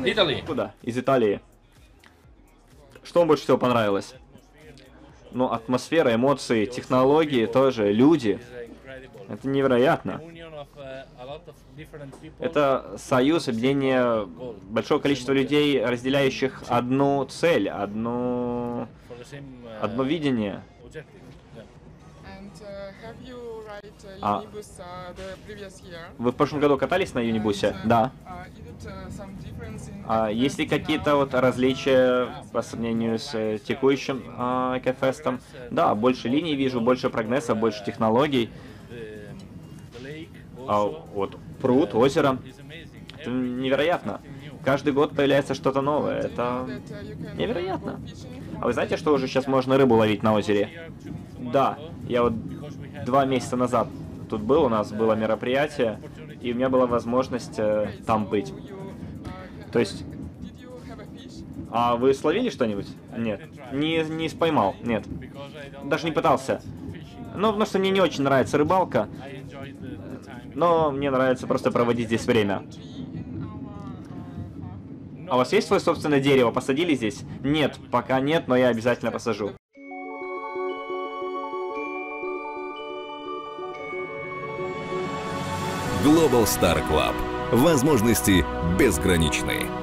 Italy. Куда? Из Италии. Что вам больше всего понравилось? Ну, атмосфера, эмоции, технологии тоже, люди. Это невероятно. Это союз, объединение большого количества людей, разделяющих одну цель, одно видение. А вы в прошлом году катались на юнибусе? Да. А есть ли какие-то вот различия по сравнению с текущим Экофестом? Да, больше линий вижу, больше прогресса, больше технологий. А вот пруд, озеро. Это невероятно. Каждый год появляется что-то новое. Это невероятно. А вы знаете, что уже сейчас можно рыбу ловить на озере? Да, я вот 2 месяца назад тут был, у нас было мероприятие, и у меня была возможность там быть. То есть... А вы словили что-нибудь? Нет. Не поймал, нет. Даже не пытался. Ну, потому что мне не очень нравится рыбалка. Но мне нравится просто проводить здесь время. А у вас есть свое собственное дерево? Посадили здесь? Нет, пока нет, но я обязательно посажу. Global Star Club. Возможности безграничны.